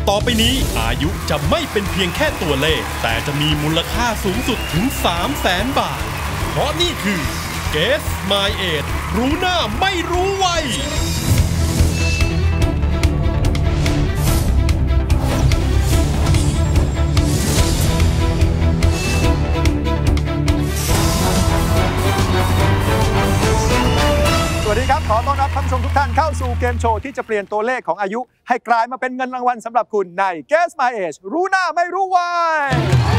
ต่อไปนี้อายุจะไม่เป็นเพียงแค่ตัวเลขแต่จะมีมูลค่าสูงสุดถึง 300,000 บาทเพราะนี่คือ Guess My Age รู้หน้าไม่รู้วัยสวัสดีครับขอต้อนรับท่านผู้ชมทุกท่านเข้าสู่เกมโชว์ที่จะเปลี่ยนตัวเลขของอายุให้กลายมาเป็นเงินรางวัลสำหรับคุณใน Guess My Age รู้หน้าไม่รู้วัย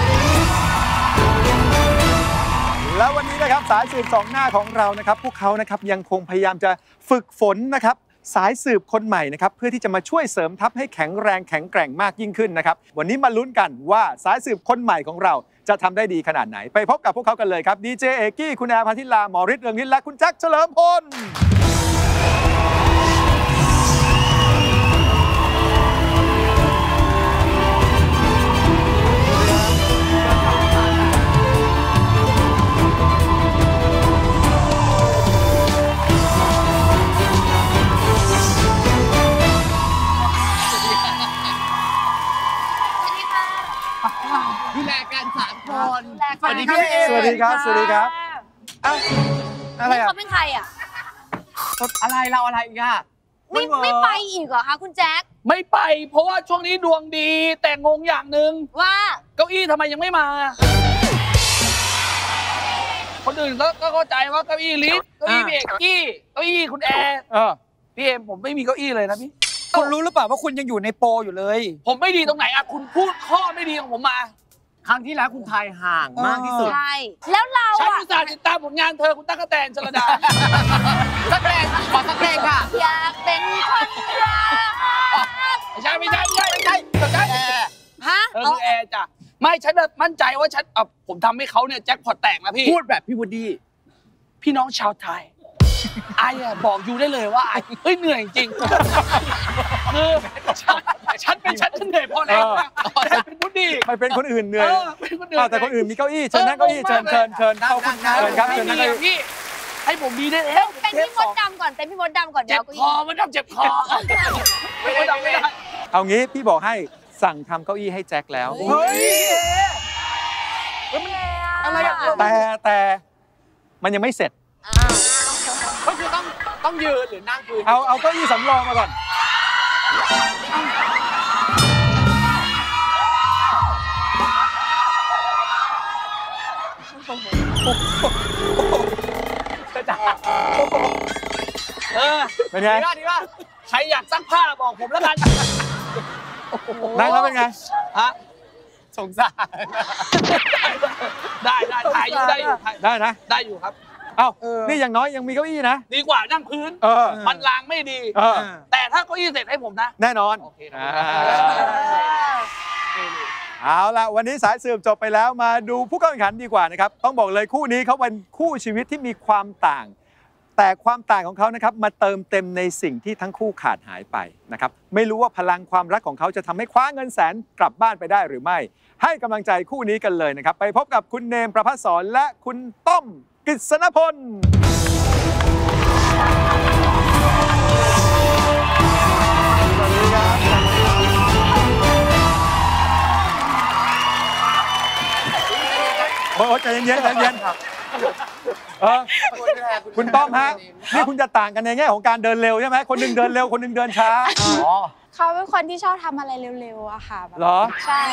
แล้ววันนี้นะครับสายสืบสองหน้าของเรานะครับพวกเขานะครับยังคงพยายามจะฝึกฝนนะครับสายสืบคนใหม่นะครับเพื่อที่จะมาช่วยเสริมทัพให้แข็งแรงแข็งแกร่งมากยิ่งขึ้นนะครับวันนี้มาลุ้นกันว่าสายสืบคนใหม่ของเราจะทำได้ดีขนาดไหนไปพบกับพวกเขากันเลยครับดีเจเอกกี้คุณแอร์พันธิลาหมอฤทธิ์เรืองฤทธิ์และคุณแจ็คเฉลิมพลดูแลกัน3 คนสวัสดีครับสวัสดีครับสวัสดีครับอะไรอ่ะเขาเป็นใครอ่ะอะไรเราอะไรอีกอ่ะไม่ไปอีกเหรอคะคุณแจ็คไม่ไปเพราะว่าช่วงนี้ดวงดีแต่งงอย่างหนึ่งว่าเก้าอี้ทำไมยังไม่มาคนอื่นก็เข้าใจว่าเก้าอี้ลิฟต์เก้าอี้พี่เอกกี้เก้าอี้คุณแอร์พี่เอ็มผมไม่มีเก้าอี้เลยนะพี่คุณรู้หรือเปล่าว่าคุณยังอยู่ในโปรอยู่เลยผมไม่ดีตรงไหนอ่ะคุณพูดข้อไม่ดีของผมมาครั้งที่แล้วคุณทายห่างมากที่สุดใช่แล้วเราฉันอุตส่าห์ติดตามผลงานเธอคุณตั๊กแตนชลดาสักเพลงขอสักเพลงค่ะอยากเป็นคนรักไม่ใช่ฮะคือแอร์จ้ะไม่ฉันมั่นใจว่าฉันผมทำให้เขาเนี่ยแจ็คพอตแตกนะพี่พูดแบบพี่วูดดี้พี่น้องชาวไทยไอ้บอกอยู่ได้เลยว่าไอ้เหนื่อยจริงคือฉันเหนื่อยพอแล้วแต่เป็นผู้ดีไม่เป็นคนอื่นเหนื่อยแต่คนอื่นมีเก้าอี้เชิญนั่งเก้าอี้เชิญเข้าคุณเชิญครับเชิญนั่งเก้าอี้ให้ผมดีได้แล้วเป็นพี่มดดำก่อนเป็นพี่มดดำก่อนเจ็บคอมดดำเจ็บคอไม่ได้เอางี้พี่บอกให้สั่งทำเก้าอี้ให้แจ็คแล้วเฮ้ยอะไรแต่มันยังไม่เสร็จก็คือต้องยืนหรือนั่งพื้นเอาเก้าอี้สำรองมาก่อนเป็นไงดีว่าใครอยากซักผ้าบอกผมแล้วกันนั่งแล้วเป็นไงฮะสงสารได้ถ่ายอยู่ได้นะได้อยู่ครับเอ้านี่อย่างน้อยยังมีเก้าอี้นะดีกว่านั่งพื้นมันล้างไม่ดีแต่ถ้าเก้าอี้เสร็จให้ผมนะแน่นอนเอาล่ะวันนี้สายสืบจบไปแล้วมาดูผู้เข้าแข่งขันดีกว่านะครับต้องบอกเลยคู่นี้เขาเป็นคู่ชีวิตที่มีความต่างแต่ความต่างของเขานะครับมาเติมเต็มในสิ่งที่ทั้งคู่ขาดหายไปนะครับไม่รู้ว่าพลังความรักของเขาจะทำให้คว้าเงินแสนกลับบ้านไปได้หรือไม่ให้กำลังใจคู่นี้กันเลยนะครับไปพบกับคุณเนมประภัสสรและคุณต้อมกฤษณพลสวัสดีครับโอ้ใจเย็นคุณต้อมฮะนี่คุณจะต่างกันในแง่ของการเดินเร็วใช่ไหมคนหนึ่งเดินเร็วคนหนึ่งเดินช้าเขาเป็นคนที่ชอบทำอะไรเร็วๆอะค่ะเหรอใช่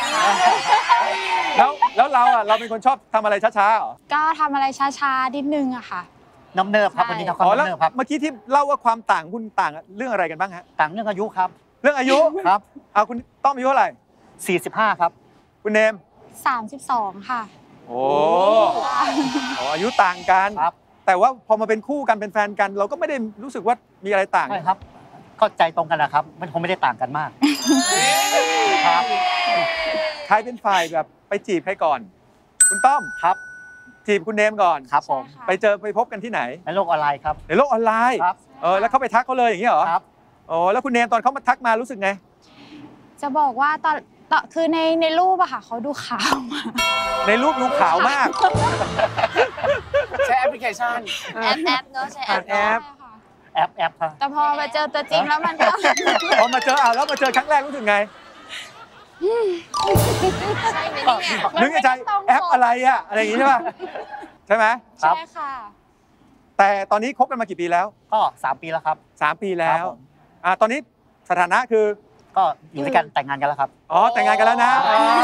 แล้วเราเป็นคนชอบทำอะไรช้าๆเหรอก็ทำอะไรช้าๆนิดนึงอะค่ะน้ำเนิบครับวันนี้ทำความน้ำเนิบครับเมื่อกี้ที่เล่าว่าความต่างคุณต่างเรื่องอะไรกันบ้างฮะต่างเรื่องอายุครับเรื่องอายุครับเอาคุณต้อมอายุเท่าไหร่ 45ครับคุณเนม 32ค่ะโอ้อายุต่างกันแต่ว่าพอมาเป็นคู่กันเป็นแฟนกันเราก็ไม่ได้รู้สึกว่ามีอะไรต่างใช่ครับก็ใจตรงกันนะครับมันคงไม่ได้ต่างกันมากครับใครเป็นฝ่ายแบบไปจีบใครก่อนคุณต้อมครับจีบคุณเนมก่อนครับผมไปพบกันที่ไหนในโลกออนไลน์ครับในโลกออนไลน์ครับแล้วเขาไปทักเขาเลยอย่างนี้เหรอครับแล้วคุณเนมตอนเขามาทักมารู้สึกไงจะบอกว่าตอนคือในรูปอะค่ะเขาดูขาวมากในรูปดูขาวมากใช้แอปพลิเคชันแอปเนอะใช้แอปค่ะแต่พอมาเจอตัวจริงแล้วมันก็พอมาเจอแล้วมาเจอครั้งแรกรู้สึกไงใช่ไหมเนี่ยนึกในใจแอปอะไรอะอะไรอย่างงี้ใช่ป่ะใช่ไหมครับใช่ค่ะแต่ตอนนี้คบกันมากี่ปีแล้วก็3 ปีแล้วครับ 3 ปีแล้วครับผมตอนนี้สถานะคือก็อยู่ด้วยกันแต่งงานกันแล้วครับอ๋อแต่งงานกันแล้วนะ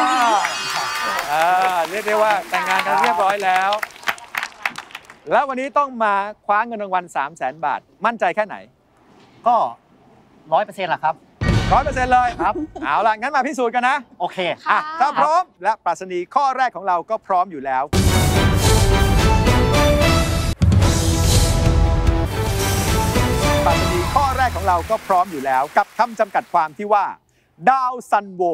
เรียกได้ว่าแต่งงานกันเรียบร้อยแล้ว แล้ววันนี้ต้องมาคว้าเงินรางวัล 300,000 บาท มั่นใจแค่ไหนก็100%แหละครับ 100%เลยครับเอาล่ะ งั้นมาพิสูจน์กันนะโอเคอ่ะถ้าพร้อมและปรัชนีข้อแรกของเราก็พร้อมอยู่แล้ว ปรัชนีข้อแรกของเราก็พร้อมอยู่แล้ว กับคำจำกัดความที่ว่า ดาวซันโว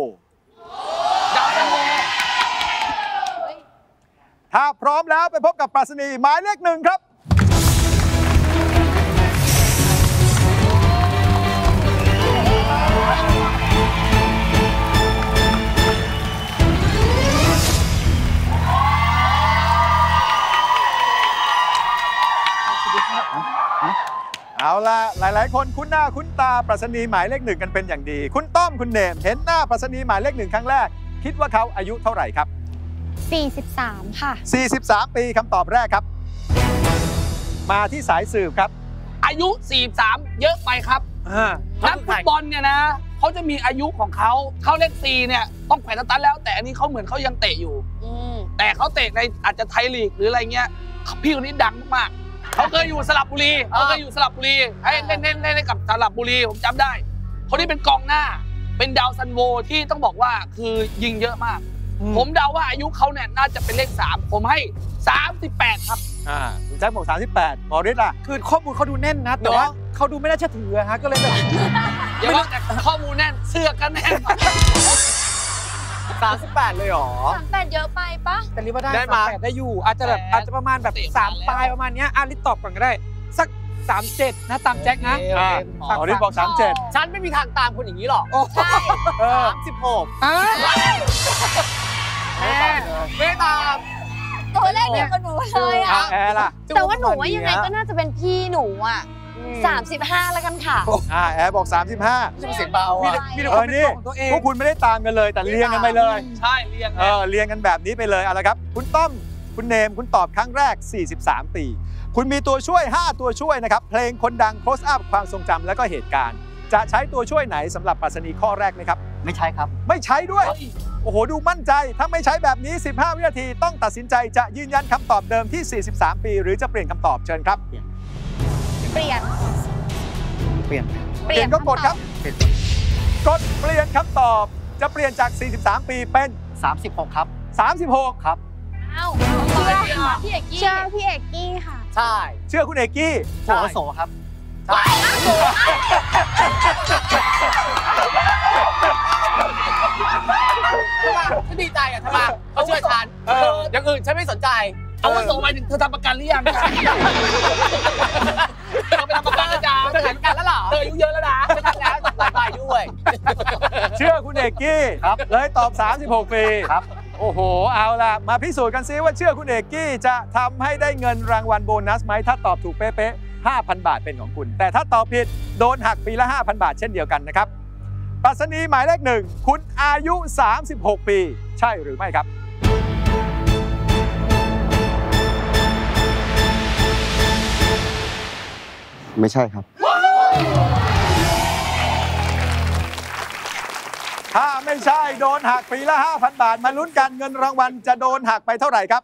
ถ้าพร้อมแล้วไปพบกับปรัชนีหมายเลข 1 ครับ เอาล่ะ หลาย ๆ คนคุ้นหน้าคุ้นตาปรัชนีหมายเลข 1 กันเป็นอย่างดี คุณต้อมคุณเนมเห็นหน้าปรัชนีหมายเลข 1 ครั้งแรก คิดว่าเขาอายุเท่าไหร่ครับ 43 ค่ะ 43 ปีคำตอบแรกครับ มาที่สายสืบครับอายุ 43 เยอะไปครับ นักฟุตบอลเนี่ยนะเขาจะมีอายุของเขาเลข4เนี่ยต้องแขวนสตั๊ดแล้ว แต่อันนี้เขาเหมือนเขายังเตะอยู่ แต่เขาเตะในอาจจะไทยลีกหรืออะไรเงี้ยพี่คนนี้ดังมากๆเขาเคยอยู่สระบุรีให้เล่นกับสระบุรีผมจำได้คนนี้เป็นกองหน้าเป็นดาวซันโวที่ต้องบอกว่าคือยิงเยอะมาก ผมเดาว่าอายุเขาเนี่ยน่าจะเป็นเลข 3 ผมให้ 38 ครับคุณแจ็คบอก 38 หมอฤทธิ์ล่ะคือข้อมูลเขาดูแน่นนะ แต่ว่าเขาดูไม่น่าเชื่อถือฮะก็เลยแบบเดี๋ยวแต่ข้อมูลแน่นเสื้อกันแน่น 38 เลยเหรอ 38 เยอะไปปะแต่ลิว่าได้ได้มา 38ได้อยู่ อาจจะประมาณแบบ 3 ปลายประมาณเนี้ยลิตตอบก่อนก็ได้ สัก 37 นะตามแจ็คนะหมอฤทธิ์บอก 37 ฉันไม่มีทางตามคนอย่างนี้หรอกใช่ 36 ไม่ตามตัวเลขเดียวกับหนูเลยอ่ะแอร์ล่ะแต่ว่าหนูว่ายังไงก็น่าจะเป็นพี่หนูอ่ะ 35 แล้วกันค่ะแอร์บอก 35 เสียงเบาอ่ะมีแต่ความเป็นนี่ตัวของตัวเองพวกคุณไม่ได้ตามกันเลย แต่เรียงกันไปเลยใช่เรียงเรียงกันแบบนี้ไปเลยเอาละครับ คุณต้อมคุณเนมคุณตอบครั้งแรก 43 ปี คุณมีตัวช่วย 5 ตัวช่วยนะครับ เพลงคนดัง close up ความทรงจำและก็เหตุการณ์ จะใช้ตัวช่วยไหนสำหรับปรัชนีข้อแรกไหมครับไม่ใช่ครับไม่ใช้ด้วย โอ้โห ดูมั่นใจ ถ้าไม่ใช้แบบนี้ 15 วินาที ต้องตัดสินใจจะยืนยันคำตอบเดิมที่ 43 ปี หรือจะเปลี่ยนคำตอบเชิญครับเปลี่ยนเปลี่ยนเปลี่ยนก็กดครับ กดเปลี่ยนคำตอบ จะเปลี่ยนจาก 43 ปีเป็น 36 ครับ 36 ครับเอ้าพี่เอกกี้เชื่อพี่เอกกี้ค่ะใช่เชื่อคุณเอกกี้โสโสครับฉันดีใจอ่ะทำไมเขาเชื่อฉันอย่างอื่นฉันไม่สนใจเอาว่าส่งไปถึงเธอทำประกันหรือยังเธอไปทำประกันนะจ๊ะเธอทำประกันแล้วเหรอเธออายุเยอะแล้วนะฉันทำแล้วหลายใบด้วยเชื่อคุณเอกกี้ครับเลยตอบ 36 ปีครับโอ้โห เอาล่ะ มาพิสูจน์กันซิว่าเชื่อคุณเอกกี้จะทำให้ได้เงินรางวัลโบนัสไหม ถ้าตอบถูกเป๊ะๆ 5,000 บาทเป็นของคุณ แต่ถ้าตอบผิดโดนหักปีละ 5,000 บาทเช่นเดียวกันนะครับปรัชนีหมายเลข 1 คุณอายุ 36 ปี ใช่หรือไม่ครับไม่ใช่ครับถ้าไม่ใช่โดนหักปีละ 5,000 บาท มาลุ้นกันเงินรางวัลจะโดนหักไปเท่าไหร่ครับ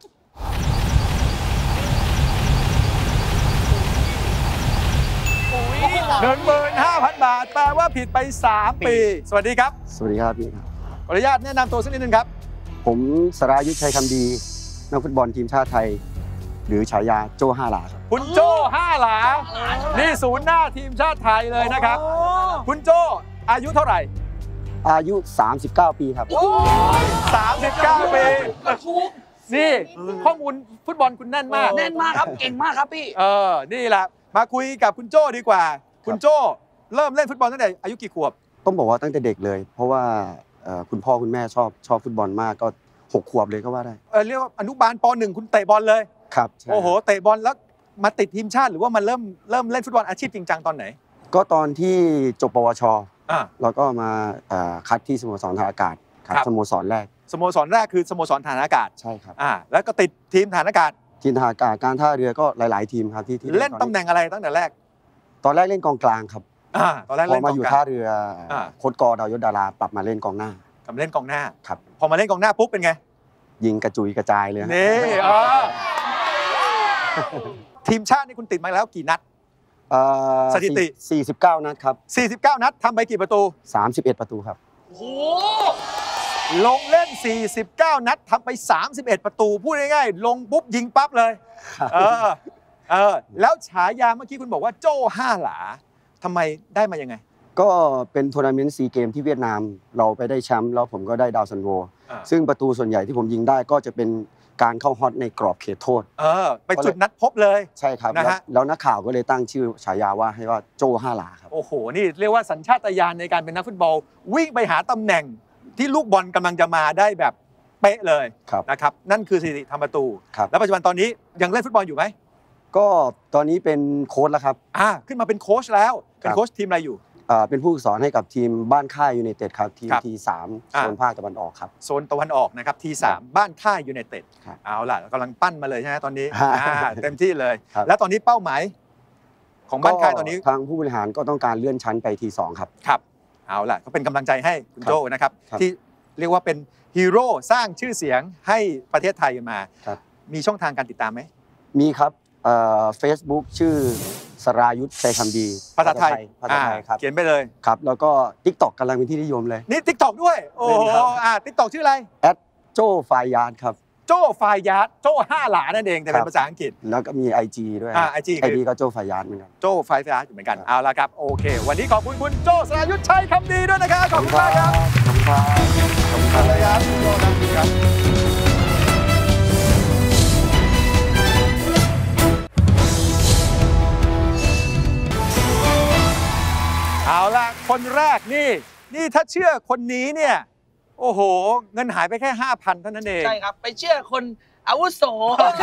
15,000 บาท แปลว่าผิดไป 3 ปี สวัสดีครับสวัสดีครับพี่ครับขออนุญาตแนะนำตัวสักนิดนึงครับผมสรายุทธชัยคำดี นักฟุตบอลทีมชาติไทย หรือฉายาโจ้ห้าหลาครับคุณโจ้5 หลา นี่ศูนย์หน้าทีมชาติไทยเลยนะครับ คุณโจ้อายุเท่าไหร่อายุ 39 ปีครับ 39 ปี นี่ข้อมูลฟุตบอลคุณแน่นมากแน่นมากครับ เก่งมากครับพี่นี่แหละ มาคุยกับคุณโจ้ดีกว่า คุณโจ้เริ่มเล่นฟุตบอลตั้งแต่อายุกี่ขวบต้องบอกว่าตั้งแต่เด็กเลย เพราะว่าคุณพ่อคุณแม่ชอบฟุตบอลมากก็ 6 ขวบเลยก็ว่าได้เรียกว่าอนุบาลป .1 คุณเตะบอลเลยครับใช่โอ้โห เตะบอลแล้วมาติดทีมชาติหรือว่ามันเริ่มเล่นฟุตบอลอาชีพจริงจังตอนไหนก็ตอนที่จบปวชอ่าแล้วก็มาคัดที่สโมสรทางอากาศครับสโมสรแรกสโมสรแรกคือสโมสรทหารอากาศใช่ครับแล้วก็ติดทีมทหารอากาศทีมทหารอากาศการท่าเรือก็หลายๆทีมครับที่เล่นตำแหน่งอะไรตั้งแต่แรกตอนแรกเล่นกองกลางครับตอนแรกเล่นพอมาอยู่ท่าเรือโค้ชกอดาวยศดาราปรับมาเล่นกองหน้ากลับเล่นกองหน้าครับพอมาเล่นกองหน้าปุ๊บเป็นไงยิงกระจุยกระจายเลยนี่ทีมชาตินี่คุณติดมาแล้วกี่นัดสถิติ 49นัดครับ 49นัดทำไปกี่ประตู 31ประตูครับโอ้โหลงเล่น49นัดทำไป31ประตูพูดง่ายๆลงปุ๊บยิงปั๊บเลยแล้วฉายาเมื่อกี้คุณบอกว่าโจ้5หลาทำไมได้มายังไงก็เป็นทัวร์นาเมนต์ซีเกมที่เวียดนามเราไปได้แชมป์แล้วผมก็ได้ดาวซันโวซึ่งประตูส่วนใหญ่ที่ผมยิงได้ก็จะเป็นการเข้าฮอตในกรอบเขตโทษไปจุดนัดพบเลยใช่ครับแล้วนักข่าวก็เลยตั้งชื่อฉายาว่าให้ว่าโจ้5หลาครับโอ้โหนี่เรียกว่าสัญชาตญาณในการเป็นนักฟุตบอลวิ่งไปหาตำแหน่งที่ลูกบอลกำลังจะมาได้แบบเป๊ะเลยนะครับนั่นคือสถิติทำประตูแล้วปัจจุบันตอนนี้ยังเล่นฟุตบอลอยู่ไหมก็ตอนนี้เป็นโค้ชแล้วครับขึ้นมาเป็นโค้ชแล้วเป็นโค้ชทีมอะไรอยู่เป็นผู้ฝึกสอนให้กับทีมบ้านค่ายยูไนเต็ดครับทีมT3โซนภาคตะวันออกครับโซนตะวันออกนะครับT3บ้านค่ายยูไนเต็ดเอาล่ะกำลังปั้นมาเลยใช่ไหมตอนนี้เต็มที่เลยแล้วตอนนี้เป้าหมายของบ้านค่ายตอนนี้ทางผู้บริหารก็ต้องการเลื่อนชั้นไปT2ครับครับเอาล่ะก็เป็นกำลังใจให้คุณโจ้นะครับที่เรียกว่าเป็นฮีโร่สร้างชื่อเสียงให้ประเทศไทยมามีช่องทางการติดตามไหมมีครับFacebook ชื่อสรายุทธชัยคำดีภาษาไทยครับเขียนไปเลยครับแล้วก็ TikTok กำลังเป็นที่นิยมเลยนี่ TikTok ด้วยโอ้โหTikTok ชื่ออะไรโจ้ไฟยาร์ดครับโจ้ไฟยาร์ดโจ้5หลานั่นเองแต่เป็นภาษาอังกฤษแล้วก็มี IG ด้วย IG ก็โจ้ไฟยาร์ดเหมือนกันโจ้ไฟยาร์ดเหมือนกันเอาละครับโอเควันนี้ขอบคุณคุณโจ้สรายุทธชัยคำดีด้วยนะครับขอบคุณมากครับขอบคุณครับขอบคุณครับคุณโจ้ครับเอาล่ะคนแรกนี่ถ้าเชื่อคนนี้เนี่ยโอ้โหเงินหายไปแค่ 5,000 เท่านั้นเองใช่ครับไปเชื่อคนอาวุโส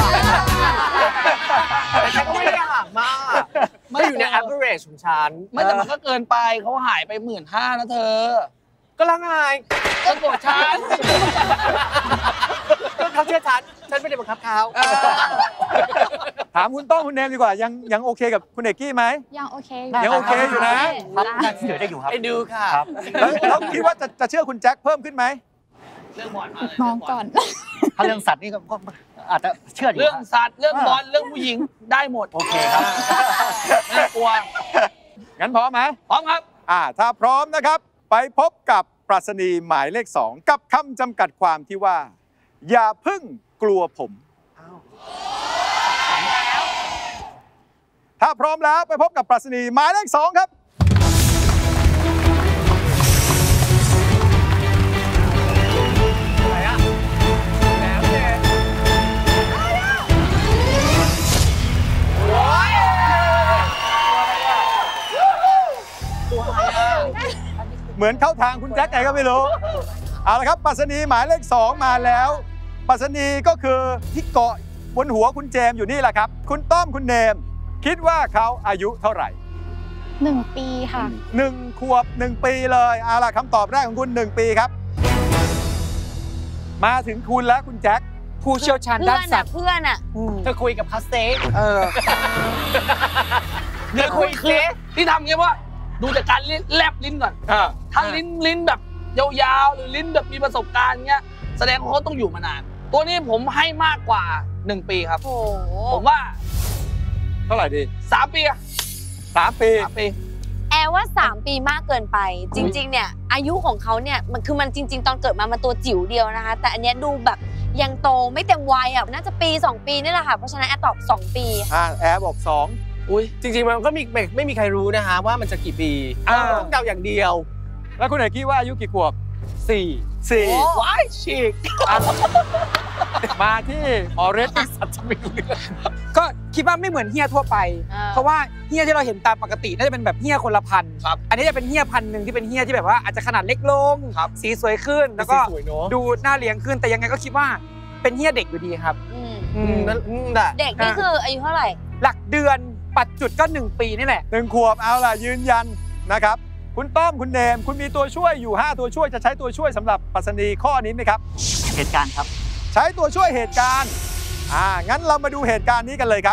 แต่ฉันก็ไม่ได้ห่างมากไม่อยู่ใน average ของฉันไม่แต่มันก็เกินไปเขาหายไป15,000นะเธอก็ละไงก็โกรธฉันก็เขาเชื่อฉันไม่ได้บังคับเขาถามคุณต้องคุณเนมดีกว่ายังโอเคกับคุณเอกกี้ไหมยังโอเคอยู่นะเดี๋ยวได้อยู่ครับไปดูค่ะแล้วคิดว่าจะเชื่อคุณแจ็คเพิ่มขึ้นไหมเรื่องบอลมาเลยมองก่อนถ้าเรื่องสัตว์นี่ก็อาจจะเชื่อเรื่องสัตว์เรื่องบอลเรื่องผู้หญิงได้หมดโอเคครับไม่กลัวงั้นพร้อมไหมพร้อมครับถ้าพร้อมนะครับไปพบกับปรัชนีหมายเลข2กับคำจำกัดความที่ว่าอย่าพึ่งกลัวผมถ้าพร้อมแล้วไปพบกับปรัชนีหมายเลข2ครับเหมือนเข้าทางคุณแจ็คไงก็ไม่รู้เอาละครับปรัชนีหมายเลข2มาแล้วปรัชนีก็คือที่เกาะบนหัวคุณเจมอยู่นี่แหละครับคุณต้อมคุณเนมคิดว่าเขาอายุเท่าไหร่ 1 ปีค่ะ 1 ขวบ 1 ปีเลยเอาล่ะคำตอบแรกของคุณ1 ปีครับมาถึงคุณแล้วคุณแจ็คผู้เชี่ยวชาญด้านสัตว์เพื่อนเธอคุยกับคัสเซ่เดี๋ยวคุยที่ทำไงว่าดูจากการแลบลิ้นก่อนถ้าลิ้นแบบยาวๆหรือลิ้นแบบมีประสบการณ์เงี้ยแสดงว่าเขาต้องอยู่มานานตัวนี้ผมให้มากกว่า1 ปีครับผมว่าเท่าไหร่ดี 3 ปี 3 ปีแอลว่า3 ปีมากเกินไปจริงๆเนี่ยอายุของเขาเนี่ยมันจริงๆตอนเกิดมามันตัวจิ๋วเดียวนะคะแต่อันนี้ดูแบบยังโตไม่เต็มวัยน่าจะปี2 ปีนี่แหละค่ะเพราะฉะนั้นแอลตอบ2 ปีแอลบอก2 อุ้ยจริงๆมันก็ไม่มีใครรู้นะคะว่ามันจะกี่ปีต้องเดาอย่างเดียวแล้วคุณเอกกี้ว่าอายุกี่ขวบ4 ว้ายฉีกมาที่ออเรสก็คิดว่าไม่เหมือนเฮียทั่วไปเพราะว่าเฮียที่เราเห็นตามปกติน่าจะเป็นแบบเฮียคนละพันอันนี้จะเป็นเฮียพันหนึ่งที่เป็นเฮียที่แบบว่าอาจจะขนาดเล็กลงสีสวยขึ้นแล้วก็ดูน่าเลี้ยงขึ้นแต่ยังไงก็คิดว่าเป็นเฮียเด็กอยู่ดีครับเด็กนี่คืออายุเท่าไหร่หลักเดือนปัจจุดก็1 ปีนี่แหละ 1 ขวบเอาล่ะยืนยันนะครับคุณต้อมคุณเนมคุณมีตัวช่วยอยู่5ตัวช่วยจะใช้ตัวช่วยสำหรับปรัชนีข้อนี้ไหมครับเหตุการณ์ครับใช้ตัวช่วยเหตุการณ์งั้นเรามาดูเหตุการณ์นี้กันเลยครับ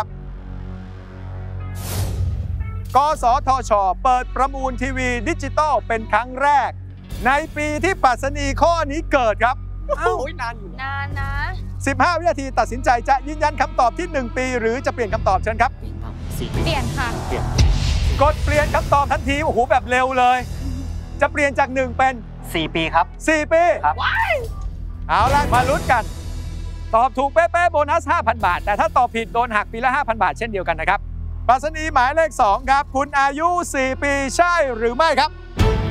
กสทช.เปิดประมูลทีวีดิจิตอลเป็นครั้งแรกในปีที่ปรัชนีข้อนี้เกิดครับนานอยู่นานนะ 15 วินาทีตัดสินใจจะยืนยันคำตอบที่ 1 ปี หรือจะเปลี่ยนคำตอบเชิญครับเปลี่ยนค่ะกดเปลี่ยนคำตอบทันทีโอ้โหแบบเร็วเลย จะเปลี่ยนจาก 1 เป็น 4 ปีครับ 4 ปีครับเอาล่ะมาลุ้นกัน ตอบถูกเป๊ะๆโบนัส 5,000 บาท แต่ถ้าตอบผิดโดนหักปีละ 5,000 บาทเช่นเดียวกันนะครับปรัชนีหมายเลข 2 ครับ คุณอายุ 4 ปีใช่หรือไม่ครับ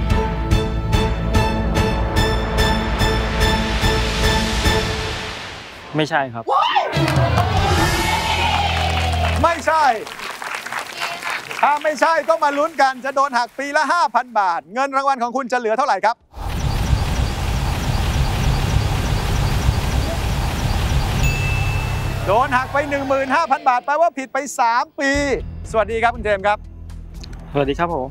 ไม่ใช่ครับไม่ใช่ ถ้าไม่ใช่ก็มาลุ้นกันจะโดนหักปีละ 5,000 บาท เงินรางวัลของคุณจะเหลือเท่าไหร่ครับ โดนหักไป 15,000 บาทแปลว่าผิดไป 3 ปี สวัสดีครับคุณเจมส์ครับสวัสดีครับผม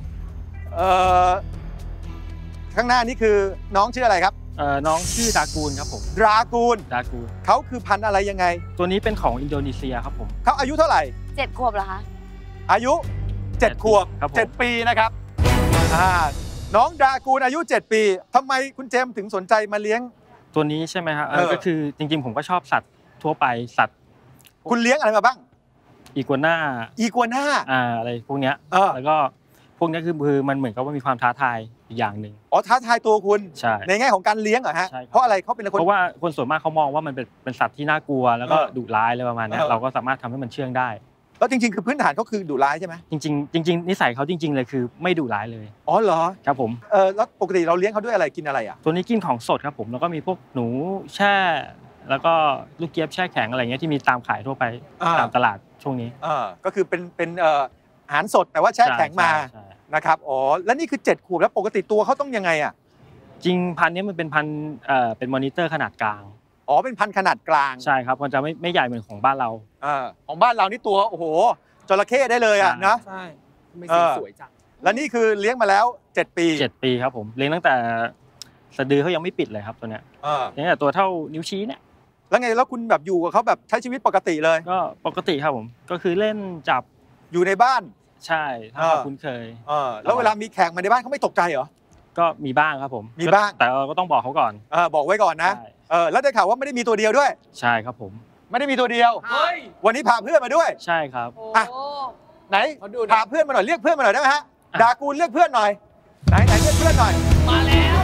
ข้างหน้านี่คือน้องชื่ออะไรครับน้องชื่อดากูลครับผมดรากูลดากูลเขาคือพันธุ์อะไรยังไงตัวนี้เป็นของอินโดนีเซียครับผมเขาอายุเท่าไหร่ 7 ขวบเหรอคะอายุ 7 ขวบครับผม 7 ปีนะครับน้องดรากูลอายุ 7 ปีทำไมคุณเจมส์ถึงสนใจมาเลี้ยงตัวนี้ใช่ไหมครับก็คือจริงๆผมก็ชอบสัตว์ทั่วไปสัตว์คุณเลี้ยงอะไรมาบ้างอีกัวน่าอีกัวน่าอะไรพวกเนี้ยแล้วก็พวกนี้คือมันเหมือนกับว่ามีความท้าทายอีกอย่างหนึ่งอ๋อท้าทายตัวคุณใช่ในแง่ของการเลี้ยงเหรอฮะใช่ครับเพราะอะไรเขาเป็นคนเพราะว่าคนส่วนมากเขามองว่ามันเป็นสัตว์ที่น่ากลัวแล้วก็ดุร้ายอะไรประมาณนี้เราก็สามารถทำให้มันเชื่องได้แล้วจริงๆคือพื้นฐานเขาคือดุร้ายใช่ไหมจริงๆนิสัยเขาจริงๆเลยคือไม่ดุร้ายเลยอ๋อเหรอครับผมแล้วปกติเราเลี้ยงเขาด้วยอะไรกินอะไรอ่ะตัวนี้กินของสดครับผมแล้วก็มีพวกหนูแช่แล้วก็ลูกเจี๊ยบแช่แข็งอะไรเงี้ยที่มีตามขายทั่วไปตามตลาดช่วงนี้ก็คือเป็นอาหารสดแต่ว่าแช่แข็งมานะครับอ๋อแล้วนี่คือ7 ขวบแล้วปกติตัวเขาต้องยังไงอ่ะจริงพันธุ์นี้มันเป็นพันธุ์เป็นมอนิเตอร์ขนาดกลางอ๋อเป็นพันธุ์ขนาดกลางใช่ครับมันจะไม่ใหญ่เหมือนของบ้านเราของบ้านเรานี่ตัวโอ้โหจระเข้ได้เลยอ่ะนะใช่ไม่สวยจังแล้วนี่คือเลี้ยงมาแล้ว7 ปี 7 ปีครับผมเลี้ยงตั้งแต่สะดือเขายังไม่ปิดเลยครับตัวเนี้ยเลี้ยงแต่ตัวเท่านิ้วชี้เนี่ยแล้วไงแล้วคุณแบบอยู่กับเขาแบบใช้ชีวิตปกติเลยก็ปกติครับผมก็คือเล่นจับอยู่ในบ้านใช่ถ้าเราคุ้นเคยแล้วเวลามีแขกมาในบ้านเขาไม่ตกใจเหรอก็มีบ้างครับผมมีบ้างแต่เราก็ต้องบอกเขาก่อนบอกไว้ก่อนนะแล้วได้ข่าวว่าไม่ได้มีตัวเดียวด้วยใช่ครับผมไม่ได้มีตัวเดียววันนี้พาเพื่อนมาด้วยใช่ครับไหนพาเพื่อนมาหน่อยเรียกเพื่อนมาหน่อยได้ไหมฮะดากูลเรียกเพื่อนหน่อยไหนเรียกเพื่อนหน่อยมาแล้ว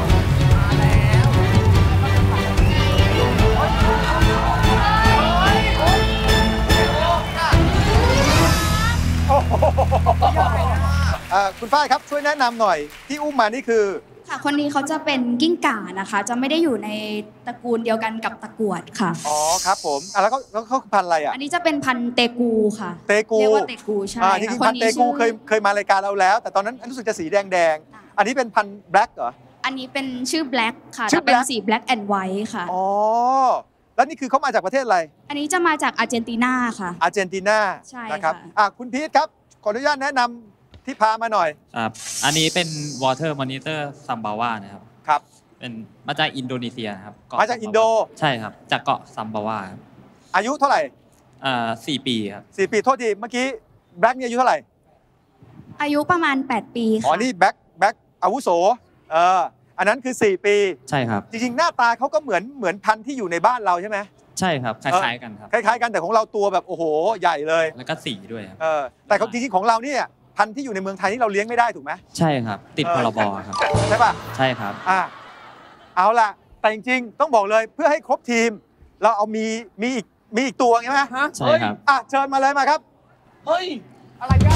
คุณฝ้ายครับช่วยแนะนำหน่อยที่อุ้มมานี่คือค่ะคนนี้เขาจะเป็นกิ้งก่านะคะจะไม่ได้อยู่ในตระกูลเดียวกันกับตะกรวดค่ะอ๋อครับผมแล้วเขาพันธุ์อะไรอ่ะอันนี้จะเป็นพันธุ์เตกูค่ะเตกูเรียกว่าเตกูใช่จริงๆพันธุ์เตกูเคยมารายการเราแล้วแต่ตอนนั้นรู้สึกจะสีแดงอันนี้เป็นพันธุ์แบล็กเหรออันนี้เป็นชื่อแบล็กค่ะจะเป็นสี black and white ค่ะอ๋อแล้วนี่คือเขามาจากประเทศอะไรอันนี้จะมาจากอาร์เจนตินาค่ะอาร์เจนตินาใช่นะครับคุณพีทครับขออนุญาตแนะนำที่พามาหน่อยอันนี้เป็น water monitor Sumbawa นะครับครับเป็นมาจากอินโดนีเซียครับมาจากอินโดใช่ครับจากเกาะซัมบาวาครับอายุเท่าไหร่ 4 ปีครับ 4 ปีโทษทีเมื่อกี้แบล็กนี่อายุเท่าไหร่อายุประมาณ8 ปีค่ะอ๋อนี่แบล็กอาวุโสอันนั้นคือ4 ปีใช่ครับจริงๆหน้าตาเขาก็เหมือนพันธุ์ที่อยู่ในบ้านเราใช่ไหมใช่ครับคล้ายๆกันครับคล้ายๆกันแต่ของเราตัวแบบโอ้โหใหญ่เลยแล้วก็สีด้วยครับแต่จริงๆของเราเนี่ยพันธุ์ที่อยู่ในเมืองไทยนี่เราเลี้ยงไม่ได้ถูกไหมใช่ครับติดพรบครับใช่ป่ะใช่ครับเอาล่ะแต่จริงๆต้องบอกเลยเพื่อให้ครบทีมเราเอามีอีกตัวใช่ไหมใช่ครับเชิญมาเลยมาครับเฮ้ยอะไรกัน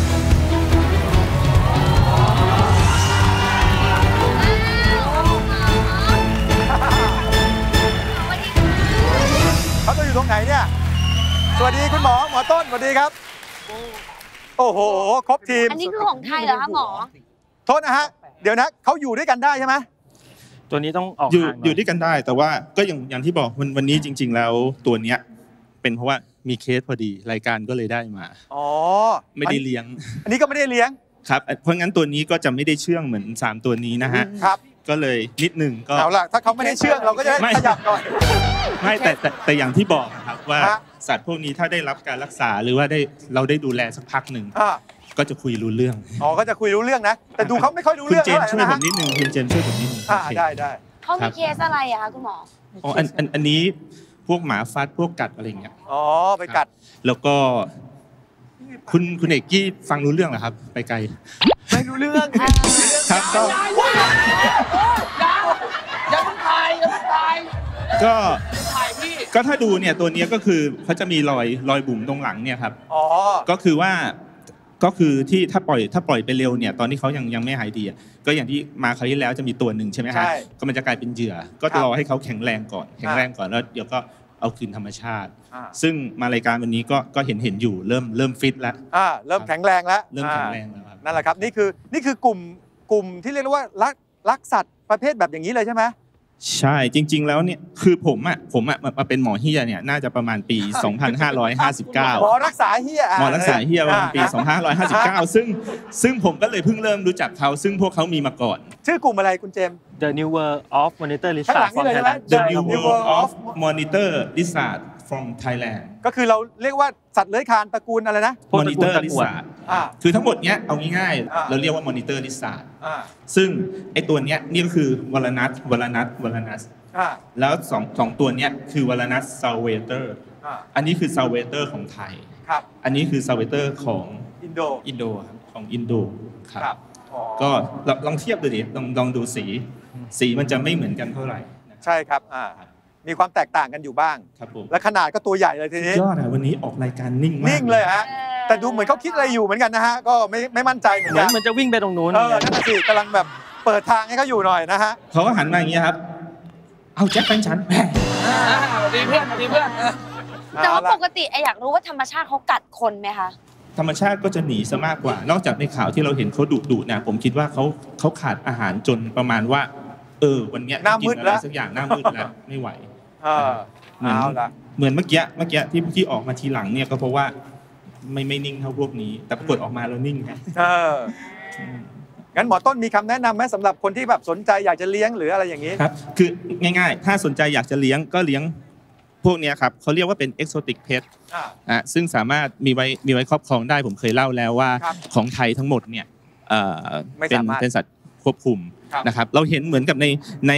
เขาจะอยู่ตรงไหนเนี่ยสวัสดีคุณหมอต้นสวัสดีครับโอ้โหครบทีมอันนี้คือของไทยเหรอคะหมอโทษนะฮะเดี๋ยวนะเขาอยู่ด้วยกันได้ใช่ไหมตัวนี้ต้องออกอยู่ด้วยกันได้แต่ว่าก็อย่างที่บอกวันนี้จริงๆแล้วตัวเนี้ยเป็นเพราะว่ามีเคสพอดีรายการก็เลยได้มาอ๋อไม่ได้เลี้ยงอันนี้ก็ไม่ได้เลี้ยงครับเพราะงั้นตัวนี้ก็จะไม่ได้เชื่องเหมือน3ตัวนี้นะฮะครับก็เลยนิดนึงก็เอาล่ะถ้าเขาไม่ได้เชื่องเราก็จะขยับหน่อยไม่แต่อย่างที่บอกครับว่าสัตว์พวกนี้ถ้าได้รับการรักษาหรือว่าเราได้ดูแลสักพักหนึ่งก็จะคุยรู้เรื่องก็จะคุยรู้เรื่องนะแต่ดูเขาไม่ค่อยรู้เรื่องคุณเจมช่วยผมนิดนึงคุณเจมช่วยผมนิดนึงได้เขามีเคสอะไรอะคะคุณหมออันนี้พวกหมาฟัดพวกกัดอะไรอย่างเงี้ยไปกัดแล้วก็คุณเอกกี้ฟังรู้เรื่องเหรอครับไปไกลไม่รู้เรื่องครับก็ยังไม่ตายก็ถ้าดูเนี่ยตัวนี้ก็คือเขาจะมีรอยบุ๋มตรงหลังเนี่ยครับก็คือที่ถ้าปล่อยไปเร็วเนี่ยตอนที่เขายังไม่หายดีก็อย่างที่มาคราวที่แล้วจะมีตัวหนึ่งใช่ไหมครับก็มันจะกลายเป็นเหยื่อก็รอให้เขาแข็งแรงก่อนแล้วเดี๋ยวก็เอาคืนธรรมชาติซึ่งมารายการวันนี้ก็เห็นอยู่เริ่มฟิตแล้วเริ่มแข็งแรงแล้วครับนั่นแหละครับนี่คือกลุ่มที่เรียกว่ารักสัตว์ประเภทแบบอย่างนี้เลยใช่ไหมใช่จริงๆแล้วเนี่ยคือผมมาเป็นหมอเฮียเนี่ยน่าจะประมาณปี 2559 หมอรักษาเฮียประมาณปี 2559 ซึ่งผมก็เลยเพิ่งเริ่มรู้จักเขาซึ่งพวกเขามีมาก่อนชื่อกลุ่มอะไรคุณเจมส์ The New World of Monitor Lizard from Thailand The New World of Monitor Lizard from Thailand ก็คือเราเรียกว่าสัตว์เลื้อยคลานตระกูลอะไรนะ Monitor Lizard คือทั้งหมดเนี้ยเอาง่ายๆเราเรียกว่า Monitor Lizard ซึ่งไอตัวเนี้ยนี่ก็คือวอลนัสแล้วสองตัวเนี้ยคือวอลนัสซาเวเตอร์อันนี้คือซาเวเตอร์ของไทยอันนี้คือซาเวเตอร์ของอินโดครับของอินโดครับก็ลองเทียบดูดิลองดูสีมันจะไม่เหมือนกันเท่าไหร่ใช่ครับมีความแตกต่างกันอยู่บ้างครับผมและขนาดก็ตัวใหญ่เลยทีนี้ยอดอ่ะวันนี้ออกรายการนิ่งมากนิ่งเลยฮะแต่ดูเหมือนเขาคิดอะไรอยู่เหมือนกันนะฮะก็ไม่มั่นใจเหมือนกันมันจะวิ่งไปตรงนู้นนั่นสิกำลังแบบเปิดทางให้เขาอยู่หน่อยนะฮะเขาก็หันมาอย่างนี้ครับเอาแจ็คแฟนฉันดีเพื่อนแต่ว่าปกติอยากรู้ว่าธรรมชาติเขากัดคนไหมคะธรรมชาติก็จะหนีซะมากกว่านอกจากในข่าวที่เราเห็นเขาดุเนี่ยผมคิดว่าเขาขาดอาหารจนประมาณว่าวันนี้กินอะไรสักอย่างหน้ามืดแล้วไม่ไหวเหมือนเมื่อกี้ที่ออกมาทีหลังเนี่ยก็เพราะว่าไม่นิ่งเท่าพวกนี้แต่ปรากฏออกมาแล้วนิ่งไงงั้นหมอต้นมีคำแนะนำไหมสำหรับคนที่แบบสนใจอยากจะเลี้ยงหรืออะไรอย่างนี้ครับคือง่ายๆถ้าสนใจอยากจะเลี้ยงก็เลี้ยงพวกนี้ครับเขาเรียกว่าเป็น exotic pet ซึ่งสามารถมีไว้ครอบครองได้ผมเคยเล่าแล้วว่าของไทยทั้งหมดเนี่ยเป็นสัตว์ควบคุมนะครับเราเห็นเหมือนกับใน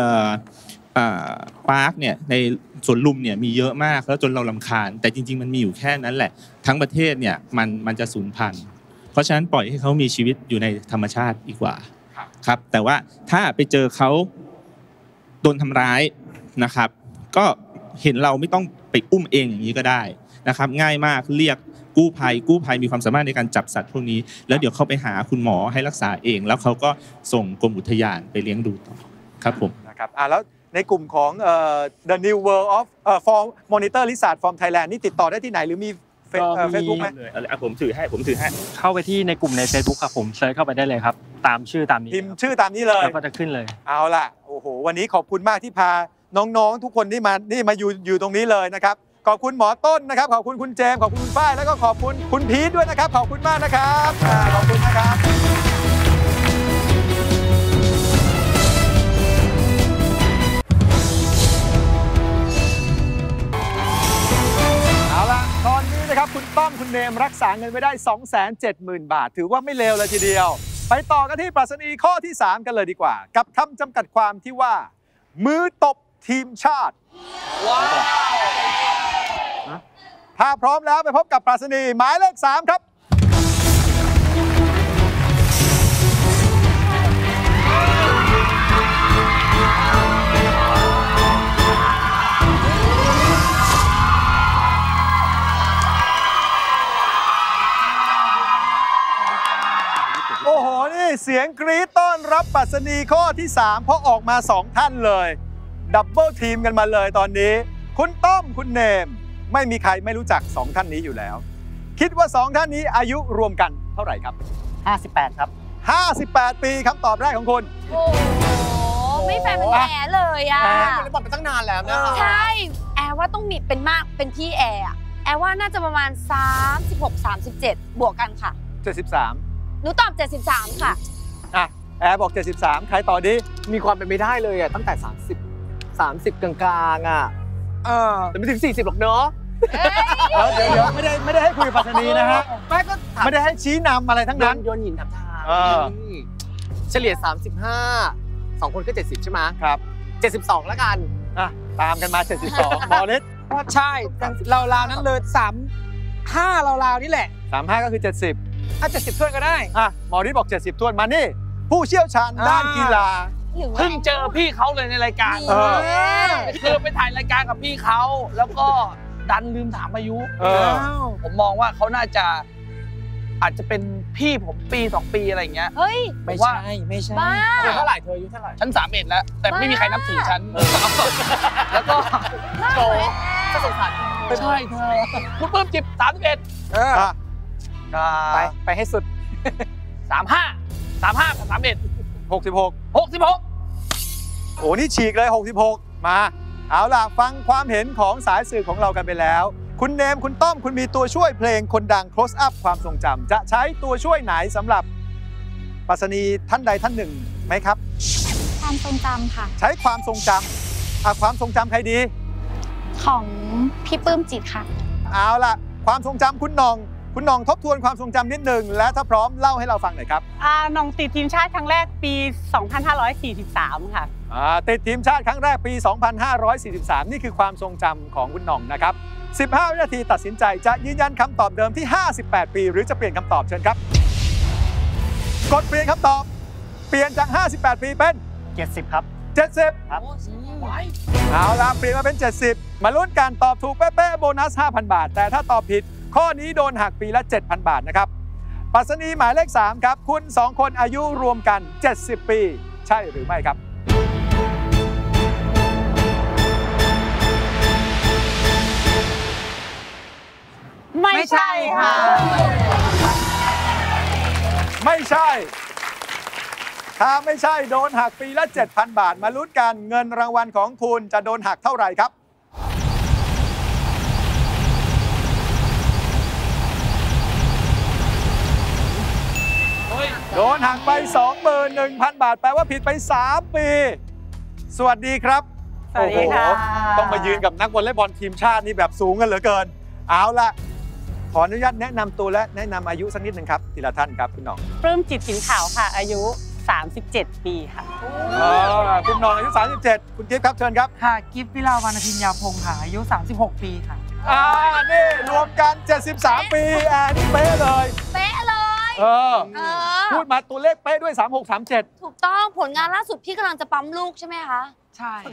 ปาร์คเนี่ยในสวนลุมเนี่ยมีเยอะมากแล้วจนเรารำคาญแต่จริงๆมันมีอยู่แค่นั้นแหละทั้งประเทศเนี่ยมันจะสูญพันธุ์เพราะฉะนั้นปล่อยให้เขามีชีวิตอยู่ในธรรมชาติดีกว่าครับแต่ว่าถ้าไปเจอเขาโดนทำร้ายนะครับก็เห็นเราไม่ต้องไปอุ้มเองอย่างนี้ก็ได้นะครับง่ายมากเรียกกู้ภัยมีความสามารถในการจับสัตว์พวกนี้แล้วเดี๋ยวเขาไปหาคุณหมอให้รักษาเองแล้วเขาก็ส่งกรมอุทยานไปเลี้ยงดูต่อครับผมนะครับแล้วในกลุ่มของThe New World of Monitor Lizard from Thailand นี่ติดต่อได้ที่ไหนหรือมีFacebook ไหมผมถือให้เข้าไปที่ในกลุ่มใน Facebook ครับผมเซิร์ชเข้าไปได้เลยครับตามชื่อตามนี้พิมพ์ชื่อตามนี้เลยก็จะขึ้นเลยเอาล่ะโอ้โหวันนี้ขอบคุณมากที่พาน้องๆทุกคนที่มาอยู่ตรงนี้เลยนะครับขอบคุณหมอต้นนะครับขอบคุณคุณเจมส์ขอบคุณคุณฝ้ายแล้วก็ขอบคุณคุณพีทด้วยนะครับขอบคุณมากนะครับขอบคุณนะครับเอาล่ะตอนนี้นะครับคุณต้อมคุณเนมรักษาเงินไว้ได้ 270,000 บาทถือว่าไม่เลวเลยทีเดียวไปต่อกันที่ปรัชนีข้อที่3กันเลยดีกว่ากับคำจำกัดความที่ว่ามือตบทีมชาติว้าวถ้าพร้อมแล้วไปพบกับปรัชนีหมายเลข3ครับโอ้โหนี่เสียงกรี๊ดต้อนรับปรัชนีข้อที่3เพราะออกมา2ท่านเลยดับเบิลทีมกันมาเลยตอนนี้คุณต้อมคุณเนมไม่มีใครไม่รู้จัก2ท่านนี้อยู่แล้วคิดว่า2ท่านนี้อายุรวมกันเท่าไหร่ครับ 58ครับ 58ปีคำตอบแรกของคุณโอ้โหไม่แฟนมันแอเลยอ่ะมันบอกไปตั้งนานแล้วนะใช่แอว่าต้องมีเป็นพี่แอว่าน่าจะประมาณ36-37บวกกันค่ะ 73 หนูตอบ 73 ค่ะอ่ะแอร์บอก 73 ใครต่อดีมีความเป็นไปได้เลยอ่ะตั้งแต่ 30 กลางๆอ่ะแต่ไม่ถึง 40 หรอกเนาะเดี๋ยวไม่ได้ให้คุยกับปัตนีนะฮะไม่ได้ให้ชี้นำอะไรทั้งนั้นโยนหินถามทางเฉลี่ย 35 2 คนก็ 70 ใช่ไหมครับ 72 แล้วกันตามกันมา 72 บอลลิสใช่ราวๆนั้นเลย35ราวๆนี่แหละ 35ก็คือ 70 70ถ้วนก็ได้หมอฤทธิ์บอก 70ถ้วนมานี่ผู้เชี่ยวชาญด้านกีฬาเพิ่งเจอพี่เขาเลยในรายการคือไปถ่ายรายการกับพี่เขาแล้วก็ดันลืมถามอายุผมมองว่าเขาน่าจะอาจจะเป็นพี่ผมปี 2 ปีอะไรอย่างเงี้ยเฮ้ยไม่ใช่เท่าไหร่เธออายุเท่าไหร่ฉัน31แล้วแต่ไม่มีใครนับถือฉันแล้วก็โตก็สงสารใช่เธอคุณเพิ่มจิบ31 ไปให้สุด 35กับ31 66โอ้นี่ฉีกเลย66มาเอาล่ะฟังความเห็นของสายสื่อของเรากันไปแล้วคุณเนมคุณต้อมคุณมีตัวช่วยเพลงคนดัง close up ความทรงจำจะใช้ตัวช่วยไหนสำหรับปรัชนีท่านใดท่านหนึ่งไหมครับความทรงจำค่ะใช้ความทรงจำความทรงจำใครดีของพี่ปื้มจิตค่ะเอาล่ะความทรงจำคุณหน่องทบทวนความทรงจำนิดหนึ่งและถ้าพร้อมเล่าให้เราฟังหน่อยครับหน่องติดทีมชาติครั้งแรกปี 2543 ค่ะติดทีมชาติครั้งแรกปี 2543 นี่คือความทรงจำของคุณหน่องนะครับ15 วินาทีตัดสินใจจะยืนยันคำตอบเดิมที่58 ปีหรือจะเปลี่ยนคำตอบเชิญครับกดเปลี่ยนคำตอบเปลี่ยนจาก58 ปีเป็น 70ครับ 70ครับเอาล่ะเปลี่ยนมาเป็น70มาลุ้นกันตอบถูกเป๊ะๆโบนัส 5,000 บาทแต่ถ้าตอบผิดข้อนี้โดนหักปีละ 7,000 บาทนะครับปรัชนีหมายเลข3ครับคุณ2คนอายุรวมกัน70 ปีใช่หรือไม่ครับไม่ใช่ค่ะไม่ใช่ถ้าไม่ใช่โดนหักปีละ 7,000 บาทมาลุ้นกันเงินรางวัลของคุณจะโดนหักเท่าไหร่ครับโดนหักไป 21,000 บาทแปลว่าผิดไป3 ปีสวัสดีครับสวัสดีค่ะต้องมายืนกับนักวอลเลย์บอลทีมชาตินี่แบบสูงกันเหลือเกินเอาล่ะขออนุญาตแนะนำตัวและแนะนำอายุสักนิดหนึ่งครับทีละท่านครับคุณหน่องปลื้มจิตสินขาวค่ะอายุ37 ปีค่ะคุณหน่องอายุ37คุณกิฟต์ครับเชิญครับค่ะกิฟต์วิลาวันพิญญาพงศ์ค่ะอายุ36 ปีค่ะนี่รวมกัน73 ปีนี่เป๊ะเลยพูดมาตัวเลขเป๊ะด้วย36 37 ถูกต้องผลงานล่าสุดพี่กำลังจะปั๊มลูกใช่ไหมคะใช่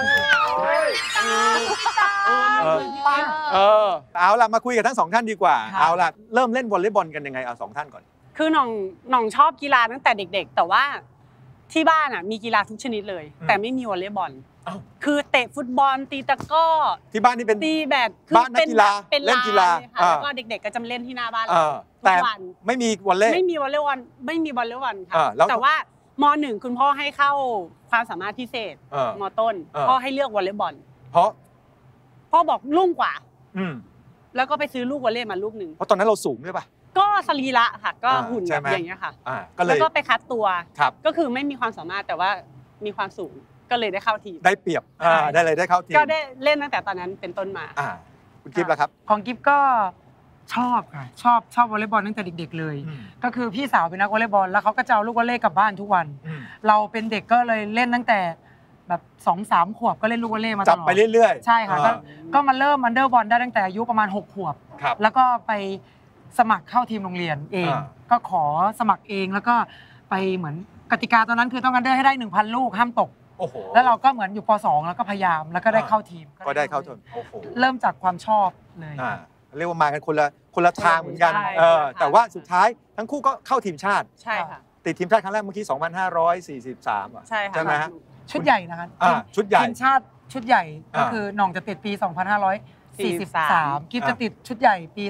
เอาล่ะมาคุยกับทั้ง2ท่านดีกว่าเอาล่ะเริ่มเล่นวอลเลย์บอลกันยังไงเอา2ท่านก่อนคือหน่องชอบกีฬาตั้งแต่เด็กๆแต่ว่าที่บ้านมีกีฬาทุกชนิดเลยแต่ไม่มีวอลเลย์บอลคือเตะฟุตบอลตีตะก้อที่บ้านนี่เป็นตีแบบบ้านนักกีฬาเล่นกีฬาแล้วก็เด็กๆก็จะเล่นที่หน้าบ้านทุกวันไม่มีวอลเลย์ไม่มีวอลเลย์บอลค่ะแต่ว่าม.1 คุณพ่อให้เข้าความสามารถพิเศษม.ต้นพ่อให้เลือกวอลเลย์บอลเพราะพ่อบอกลุ่มกว่าแล้วก็ไปซื้อลูกวอลเลย์มาลูกหนึ่งเพราะตอนนั้นเราสูงด้วยป่ะก็สรีระค่ะก็หุ่นแบบอย่างเงี้ยค่ะแล้วก็ไปคัดตัวก็คือไม่มีความสามารถแต่ว่ามีความสูงก็เลยได้เข้าทีมได้เปรียบได้เข้าทีมก็ได้เล่นตั้งแต่ตอนนั้นเป็นต้นมาคุณกิฟต์ล่ะครับของกิฟต์ก็ชอบค่ะชอบวอลเลย์บอลตั้งแต่เด็กๆเลยก็คือพี่สาวเป็นนักวอลเลย์บอลแล้วเขาก็จะเอาลูกวอลเลย์กลับบ้านทุกวันเราเป็นเด็กก็เลยเล่นตั้งแต่แบบ 2-3 ขวบก็เล่นลูกวอลเลย์มาตลอดจับไปเรื่อยๆใช่ค่ะก็มาเริ่มอันเดอร์บอลได้ตั้งแต่อายุประมาณ6 ขวบแล้วก็ไปสมัครเข้าทีมโรงเรียนเองก็ขอสมัครเองแล้วก็ไปเหมือนกติกาตอนนั้นคือต้องอันเดอร์ให้ได้ 1,000 ลูกห้ามตกแล้วเราก็เหมือนอยู่ป.2 แล้วก็พยายามแล้วก็ได้เข้าทีมก็ได้เข้าทีมเริ่มจากความชอบเลยเรียกว่ามากันคนละทางเหมือนกันแต่ว่าสุดท้ายทั้งคู่ก็เข้าทีมชาติใช่ค่ะติดทีมชาติครั้งแรกเมื่อกี้2543 ใช่ไหมฮะชุดใหญ่นะคะชุดใหญ่ทีมชาติชุดใหญ่ก็คือหน่องจะติดปี2543กิฟจะติดชุดใหญ่ปี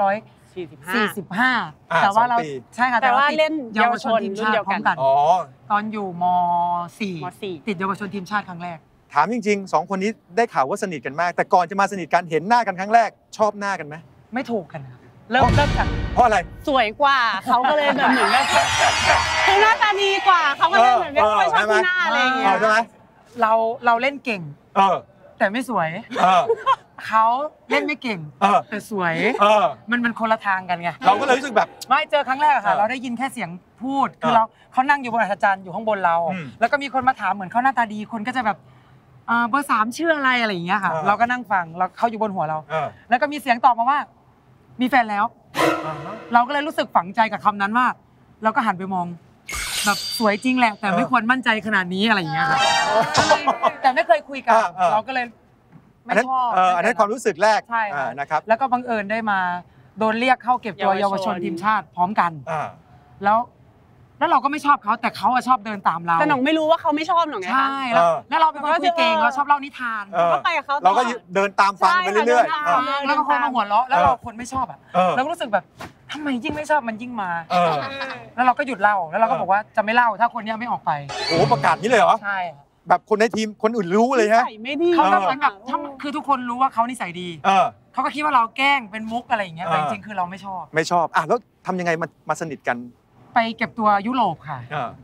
2545แต่ว่าเราใช่ค่ะแต่ว่าเล่นเยาวชนทีมชาติพร้อมกันตอนอยู่ม.4 ติดเยาวชนทีมชาติครั้งแรกถามจริงๆ2คนนี้ได้ข่าวว่าสนิทกันมากแต่ก่อนจะมาสนิทกันเห็นหน้ากันครั้งแรกชอบหน้ากันไหมไม่ถูกกันเริ่มจากเพราะอะไรสวยกว่าเขาก็เลยแบบเหมือนแบบคือหน้าตาดีกว่าเขาก็เลยเหมือนไม่ค่อยชอบที่หน้าอะไรอย่างเงี้ยใช่ไหมเราเล่นเก่งแต่ไม่สวยเขาเล่นไม่เก่งแต่สวยมันคนละทางกันไงเราก็เลยรู้สึกแบบไม่เจอครั้งแรกค่ะเราได้ยินแค่เสียงพูดคือเขานั่งอยู่บนอัศจรรย์อยู่ข้างบนเราแล้วก็มีคนมาถามเหมือนเขาหน้าตาดีคนก็จะแบบเบอร์ 3ชื่ออะไรอะไรอย่างเงี้ยค่ะเราก็นั่งฟังเราเขาอยู่บนหัวเราแล้วก็มีเสียงตอบมาว่ามีแฟนแล้วเราก็เลยรู้สึกฝังใจกับคำนั้นว่าเราก็หันไปมองแบบสวยจริงแหละแต่ไม่ควรมั่นใจขนาดนี้อะไรอย่างเงี้ยแต่ไม่เคยคุยกันเราก็เลยไม่ชอบอันนั้นความรู้สึกแรกใช่นะครับแล้วก็บังเอิญได้มาโดนเรียกเข้าเก็บตัวเยาวชนทีมชาติพร้อมกันแล้วเราก็ไม่ชอบเขาแต่เขาชอบเดินตามเราแต่หน่องไม่รู้ว่าเขาไม่ชอบหน่องไงใช่แล้วเราเป็นคนคุยเก่งเราชอบเล่านิทานก็ไปกับเขาเราก็เดินตามฟังไปเรื่อยๆแล้วก็คนมาหัวเราะแล้วเราคนไม่ชอบเราก็รู้สึกแบบทำไมยิ่งไม่ชอบมันยิ่งมาแล้วเราก็หยุดเล่าแล้วเราก็บอกว่าจะไม่เล่าถ้าคนนี้ไม่ออกไปโอ้ประกาศนี้เลยเหรอใช่แบบคนในทีมคนอื่นรู้เลยฮะเขาก็เหมือนแบบคือทุกคนรู้ว่าเขานิสัยดีเขาก็คิดว่าเราแกล้งเป็นมุกอะไรอย่างเงี้ยแต่จริงๆคือเราไม่ชอบแล้วทำยังไงมาสนิทกันไปเก็บตัวยุโรปค่ะ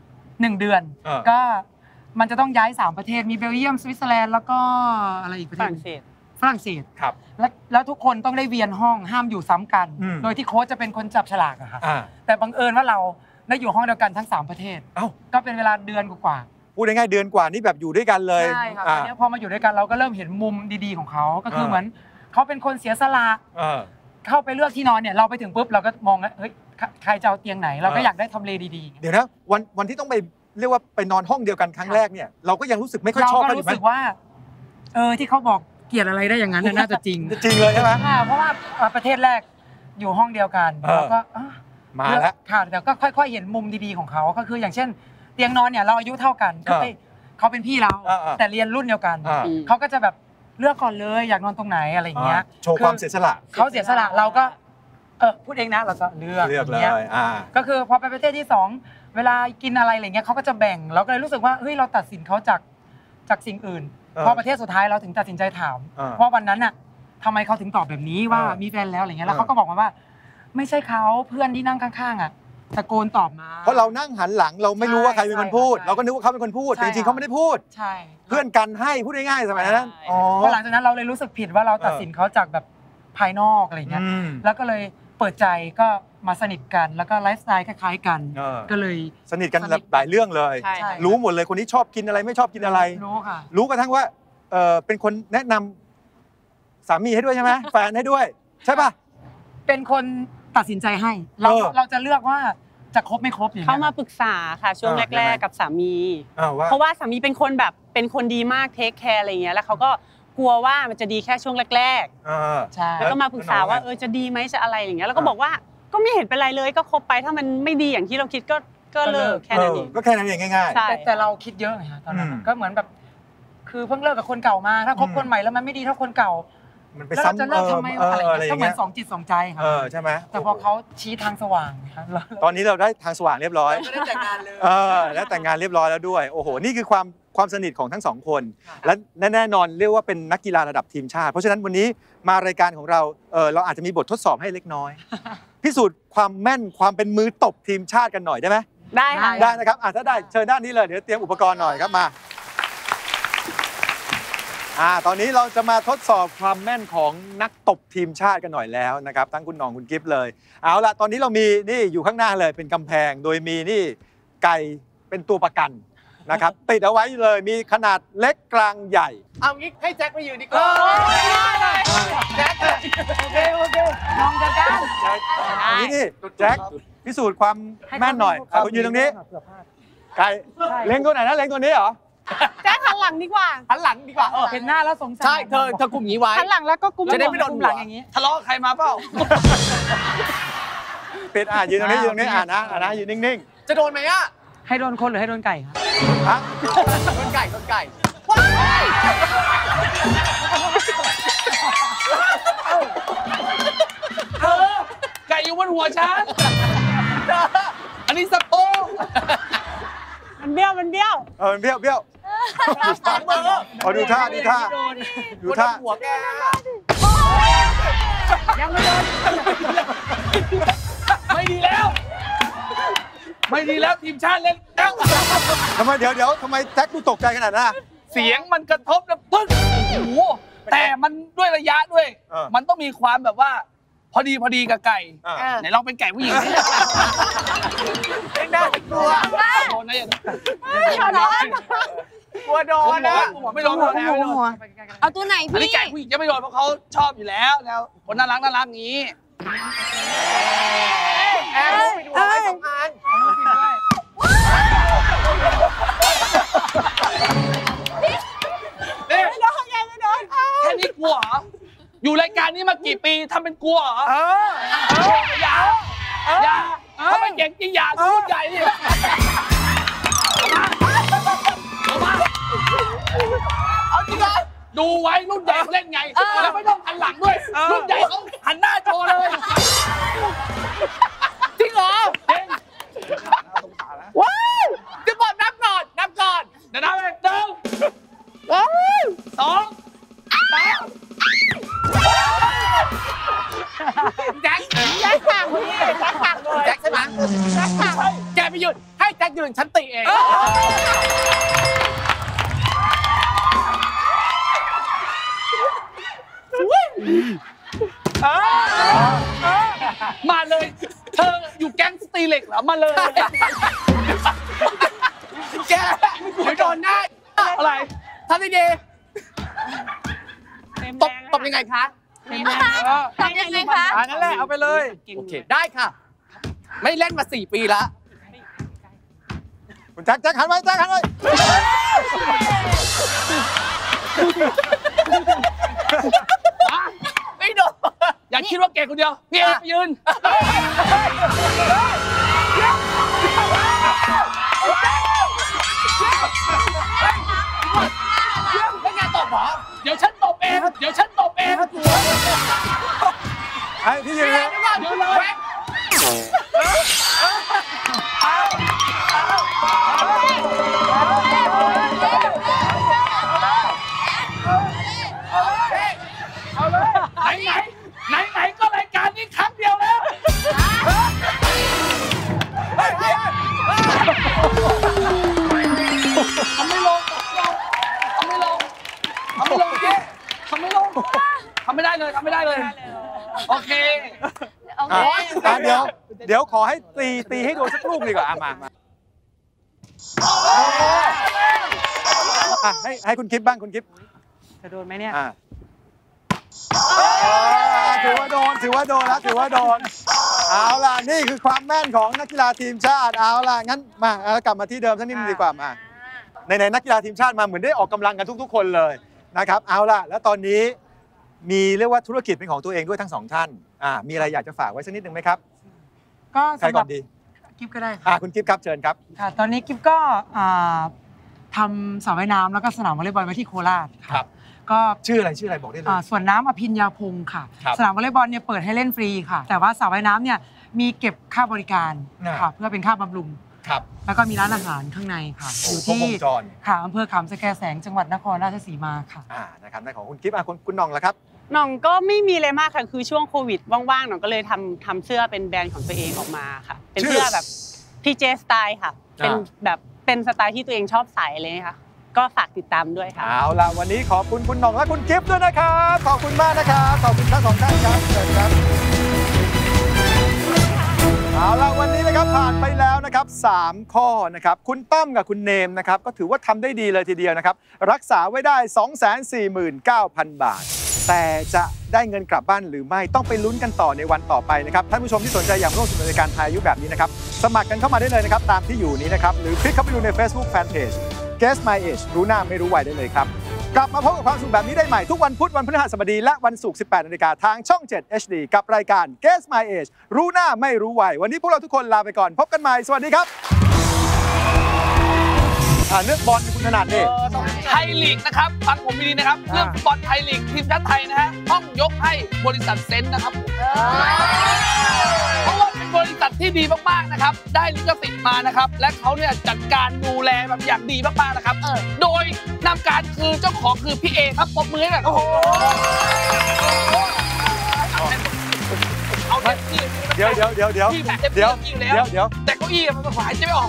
1 เดือนก็มันจะต้องย้าย3ประเทศมีเบลเยียมสวิตเซอร์แลนด์แล้วก็อะไรอีกประเทศฝรั่งเศสครับแล้วทุกคนต้องได้เวียนห้องห้ามอยู่ซ้ำกันโดยที่โค้ชจะเป็นคนจับฉลากอะค่ะแต่บังเอิญว่าเราได้อยู่ห้องเดียวกันทั้ง3ประเทศก็เป็นเวลาเดือนกว่าพูดง่ายๆเดือนกว่านี่แบบอยู่ด้วยกันเลยใช่ค่ะทีนี้พอมาอยู่ด้วยกันเราก็เริ่มเห็นมุมดีๆของเขาก็คือเหมือนเขาเป็นคนเสียสละเข้าไปเลือกที่นอนเนี่ยเราไปถึงปุ๊บเราก็มองแล้วเฮ้ยใครจะเอาเตียงไหนเราก็อยากได้ทำเลดีๆเดี๋ยวนะวันที่ต้องไปเรียกว่าไปนอนห้องเดียวกันครั้งแรกเนี่ยเราก็ยังรู้สึกไม่ค่อยชอบกันอยู่ไหมเราก็รู้สึกว่าที่เขาบอกเกลียดอะไรได้อย่างนั้นน่าจะจริงจริงเลยใช่ไหมเพราะว่าประเทศแรกอยู่ห้องเดียวกันแล้วก็มาแล้วค่ะแต่ก็ค่อยๆเห็นมุมดีๆของเขาก็คืออย่างเช่นเตียงนอนเนี่ยเราอายุเท่ากันก็เขาเป็นพี่เราแต่เรียนรุ่นเดียวกันเขาก็จะแบบเลือกก่อนเลยอยากนอนตรงไหนอะไรอย่างเงี้ยโชว์ความเสียสละเขาเสียสละเราก็พูดเองนะเราก็เลือกเลยก็คือพอไปประเทศที่2เวลากินอะไรอะไรเงี้ยเขาก็จะแบ่งเราก็เลยรู้สึกว่าเฮ้ยเราตัดสินเขาจากสิ่งอื่นพอประเทศสุดท้ายเราถึงตัดสินใจถามว่าวันนั้นน่ะทำไมเขาถึงตอบแบบนี้ว่ามีแฟนแล้วอะไรเงี้ยแล้วเขาก็บอกมาว่าไม่ใช่เขาเพื่อนที่นั่งข้างๆตะโกนตอบมาเพราะเรานั่งหันหลังเราไม่รู้ว่าใครเป็นคนพูดเราก็นึกว่าเขาเป็นคนพูดจริงๆเขาไม่ได้พูดใช่เพื่อนกันให้พูดง่ายๆสมัยนั้นพอหลังจากนั้นเราเลยรู้สึกผิดว่าเราตัดสินเขาจากแบบภายนอกอะไรเงี้ยแล้วก็เลยเปิดใจก็มาสนิทกันแล้วก็ไลฟ์สไตล์คล้ายๆกันก็เลยสนิทกันหลายเรื่องเลยรู้หมดเลยคนนี้ชอบกินอะไรไม่ชอบกินอะไรรู้ค่ะรู้กระทั่งว่าเป็นคนแนะนำสามีให้ด้วยใช่ไหมแฟนให้ด้วยใช่ป่ะเป็นคนตัดสินใจให้เราจะเลือกว่าจะคบไม่คบอย่างเขามาปรึกษาค่ะช่วงแรกๆกับสามีเพราะว่าสามีเป็นคนแบบเป็นคนดีมากเทคแคร์อะไรเงี้ยแล้วเขาก็กลัวว่ามันจะดีแค่ช่วงแรกๆแล้วก็มาปรึกษาว่าจะดีไหมจะอะไรอย่างเงี้ยแล้วก็บอกว่าก็ไม่เห็นเป็นไรเลยก็คบไปถ้ามันไม่ดีอย่างที่เราคิดก็เลิกแค่นั้นเองก็แค่นั้นเองง่ายๆแต่เราคิดเยอะไงคะตอนนั้นก็เหมือนแบบคือเพิ่งเลิกกับคนเก่ามาถ้าคบคนใหม่แล้วมันไม่ดีเท่าคนเก่ามันไปซ้ำจะเลิกทำไมอะไรก็เหมือน2 จิต 2 ใจครับใช่ไหมแต่พอเขาชี้ทางสว่างครับตอนนี้เราได้ทางสว่างเรียบร้อยได้แต่งงานเลยแล้วแต่งงานเรียบร้อยแล้วด้วยโอ้โหนี่คือความสนิทของทั้ง2คนและแน่นอนเรียกว่าเป็นนักกีฬาระดับทีมชาติเพราะฉะนั้นวันนี้มารายการของเราเราอาจจะมีบททดสอบให้เล็กน้อยพิสูจน์ความแม่นความเป็นมือตบทีมชาติกันหน่อยได้ไหมได้ค่ะได้นะครับถ้าได้เชิญด้านนี้เลยเดี๋ยวเตรียมอุปกรณ์หน่อยครับมาตอนนี้เราจะมาทดสอบความแม่นของนักตบทีมชาติกันหน่อยแล้วนะครับทั้งคุณหน่องคุณกิฟต์เลยเอาละตอนนี้เรามีนี่อยู่ข้างหน้าเลยเป็นกำแพงโดยมีนี่ไก่เป็นตัวประกันนะครับติดเอาไว้เลยมีขนาดเล็กกลางใหญ่เอางี้ให้แจ็คมายืนดีกว่าแจ็คโอเคลองกันนี่แจ็คพิสูจน์ความแม่นหน่อยคุณยืนตรงนี้ไก่เล็งตัวไหนนะเล็งตัวนี้เหรอแจ็คหันหลังดีกว่าหันหลังดีกว่าเห็นหน้าแล้วสงสารใช่เธอกุมอย่างนี้ไว้หันหลังแล้วก็กุมจะได้ไม่โดนหลังอย่างนี้ทะเลาะใครมาเปล่าเป็ดยืนตรงนี้นะยืนนิ่งๆจะโดนไหมอ่ะให้โดนคนหรือให้โดนไก่ครับโดนไก่ไก่อยู่บนหัวฉันอันนี้สะโพกมันเบี้ยวมันเบี้ยวดูท่าหัวแกยังไม่โดนไม่ดีแล้วไม่ดีแล้วทีมชาติเล่นแล้วทำไมเดี๋ยวทำไมแจ็คดูตกใจขนาดนั้นเสียงมันกระทบแล้วปึ๊กโอ้โหแต่มันด้วยระยะด้วยมันต้องมีความแบบว่าพอดีกับไก่ไหนลองเป็นไก่ผู้หญิงสิไม่น่ากลัวโดนนะกลัวโดนนะไม่โดนเอาตัวไหนพี่อันนี้ไก่ผู้หญิงจะไม่โดนเพราะเขาชอบอยู่แล้วคนน่ารักงี้ไปดูไว้สองอันไม่โดนแค่นี้กลัวเหรออยู่รายการนี้มากี่ปีทำเป็นกลัวเหรออย่าถ้าไม่เก่งจริงอย่ารุ่นใหญ่ดิเอาจริงเหรอดูไว้รุ่นใหญ่เล่นไงแล้วไม่ต้องหันหลังด้วยรุ่นใหญ่เขาหันหน้าโชว์เลยจริงเหรอจริงว้าวจะบอกนับก่อนเดี๋ยวนับเลย1 2 3แจ็คสั่งพี่แจ็คสั่งเลยแจ็คใช่ไหมแจ็คสั่งแกไปหยุดให้แจ็คยืนฉันตีเองมาเลยเธออยู่แก๊งสตีเล็กเหรอมาเลยแกไม่โดนหน้าอะไรทำดีตบยังไงคะตอบยังไงคะนั่นแหละเอาไปเลยโอเคได้ค่ะไม่เล่นมา4 ปีแล้วคุณแจ็คหันไว้ไม่โดนอย่าคิดว่าเก่งคนเดียวพี่เอไปยืนไม่งานตบหรอเดี๋ยวฉันตบเองไอ้พี่ยืนเลยไหนก็รายการนี้ครั้งเดียวแล้วทำไม่ลงทำไม่ได้เลยโอเคเดี๋ยวขอให้ตีให้โดนสักลูกดีกว่ามาให้คุณกิฟต์บ้างคุณกิฟต์จะโดนไหมเนี่ยถือว่าโดนเอาล่ะนี่คือความแม่นของนักกีฬาทีมชาติเอาล่ะงั้นมากลับมาที่เดิมสักนิดนึงดีกว่ามาในนักกีฬาทีมชาติมาเหมือนได้ออกกำลังกันทุกๆคนเลยนะครับเอาล่ะแล้วตอนนี้มีเรียกว่าธุรกิจเป็นของตัวเองด้วยทั้ง2ท่านมีอะไรอยากจะฝากไว้สักนิดนึงไหมครับก็ใครก่อนดีกิฟก็ได้ค่ะคุณกิฟครับเชิญครับค่ะตอนนี้กิฟก็ทำสระว่ายน้ำแล้วก็สนามวอลเลย์บอลไว้ที่โคราชครับก็ชื่ออะไรบอกได้เลยส่วนน้ำอภิญญาพงศ์ค่ะสนามวอลเลย์บอลเนี่ยเปิดให้เล่นฟรีค่ะแต่ว่าสระว่ายน้ำเนี่ยมีเก็บค่าบริการค่ะเพื่อเป็นค่าบำรุงแล้วก็มีร้านอาหารข้างในค่ะอยู่ที่ค่ะอำเภอขามสแกแสงจังหวัดนครราชสีมาค่ะนะครับในของคุณกิฟคุณน้องล่ะครับน้องก็ไม่มีอะไรมากค่ะคือช่วงโควิดว่างๆน้องก็เลยทำเสื้อเป็นแบรนด์ของตัวเองออกมาค่ะเป็นเสื้อแบบPJสไตล์ค่ะเป็นแบบเป็นสไตล์ที่ตัวเองชอบใส่เลยค่ะก็ฝากติดตามด้วยค่ะเอาล่ะวันนี้ขอบคุณคุณน้องและคุณกิฟต์ด้วยนะครับขอบคุณมากนะครับขอบคุณทั้ง2ท่านครับเชิญครับเอาล่ะวันนี้นะครับผ่านไปแล้วนะครับ3ข้อนะครับคุณตั้มกับคุณเนมนะครับก็ถือว่าทำได้ดีเลยทีเดียวนะครับรักษาไว้ได้ 249,000 บาทแต่จะได้เงินกลับบ้านหรือไม่ต้องไปลุ้นกันต่อในวันต่อไปนะครับท่านผู้ชมที่สนใจอยากร่วมสนุกในการทายอายุแบบนี้นะครับสมัครกันเข้ามาได้เลยนะครับตามที่อยู่นี้นะครับหรือคลิกเข้าไปดูใน Facebook Fanpage Guess My Age รู้หน้าไม่รู้วัยได้เลยครับกลับมาพบกับความสนุกแบบนี้ได้ใหม่ทุกวันพุธวันพฤหัสบดีและวันศุกร์ 18 นาฬิกาทางช่อง 7 HD กับรายการ Guess My Age รู้หน้าไม่รู้วัยวันนี้พวกเราทุกคนลาไปก่อนพบกันใหม่สวัสดีครับเรื่องบอลคุณถนัดนี่ไทยลีกนะครับฟังผมดีๆนะครับเรื่องบอลไทยลีกทีมชาติไทยนะฮะต้องยกให้บริษัทเซนต์นะครับเพราะว่าเป็นบริษัทที่ดีมากๆนะครับได้ลิขสิทธิ์มานะครับและเขาเนี่ยจัดการดูแลแบบอย่างดีมากๆนะครับโดยนำการคือเจ้าของคือพี่เอครับปรบมือให้หน่อยโอ้โหเดี๋ยวแต่เก้าอี้มันขวายจะไม่ออก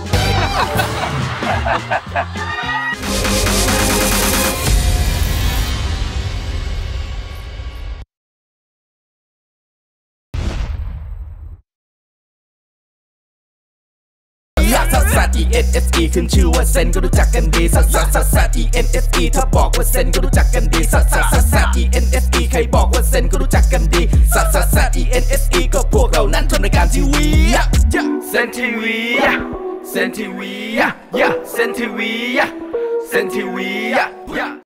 ซัสซัส ENSE ขึ้นชื่อว่าเซนก็รู้จักกันดีซัสซัสซัสซัส ENSE ถ้าบอกว่าเซนก็รู้จักกันดีซัสซัสซัสซัส ENSE ใครบอกว่าเซนก็รู้จักกันดีซัสซัสซัส ENSE ก็พวกเรานั้นทำรายการทีวีเซนทีวีเซนทีวีเซนทีวีเซนทีวี